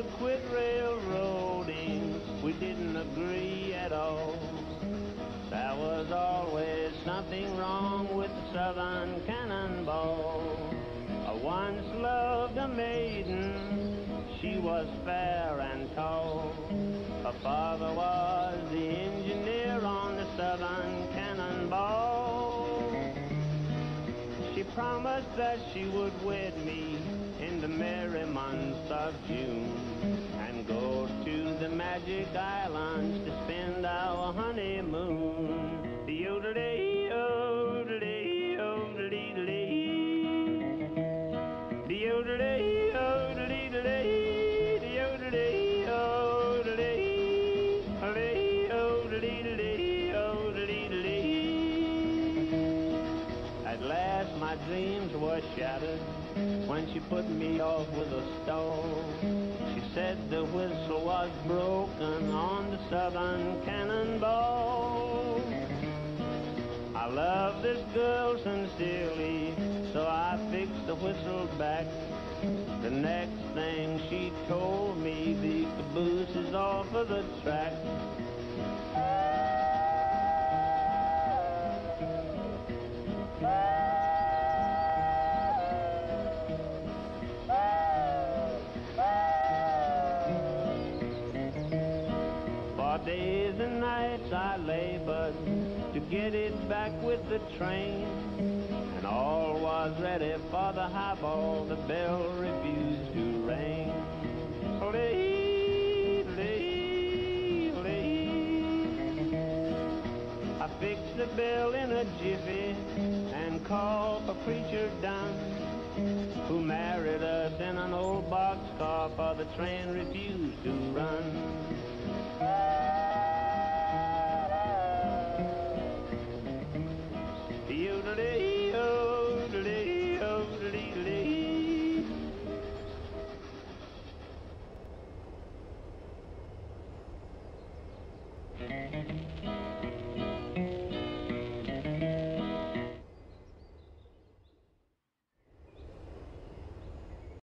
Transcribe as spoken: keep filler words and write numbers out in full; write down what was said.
quit railroading, we didn't agree at all. There was always something wrong with the Southern Cannonball. I once loved a maiden, she was fair and tall. Her father was the engineer on the Southern Cannonball. She promised that she would wed me in the merry month of June and go to the magic islands to spend our honeymoon. De-o-de-day-o-de-day-o-de-dee-de-day. De-o-de-day-o-de-dee-de-day. De-o-de-day-o-de-day. De-o-de-day-o-de-dee-de-day. At last my dreams were shattered when she put me off with a stall. She said the whistle was broken on the Southern Cannonball. I love this girl sincerely, so I fixed the whistle back. The next thing she told me, the caboose is off of the track. For days and nights I labored to get it back with the train, and all was ready for the highball, the bell refused to ring. Lee, lee, lee. I fixed the bell in a jiffy and called for Preacher Dunn, who married us in an old boxcar, for the train refused to run.